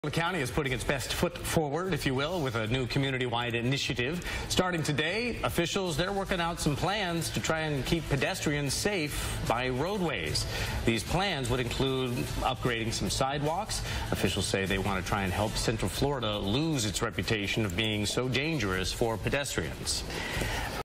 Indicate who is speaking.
Speaker 1: The county is putting its best foot forward, if you will, with a new community-wide initiative. Starting today, officials, they're working out some plans to try and keep pedestrians safe by roadways. These plans would include upgrading some sidewalks. Officials say they want to try and help Central Florida lose its reputation of being so dangerous for pedestrians.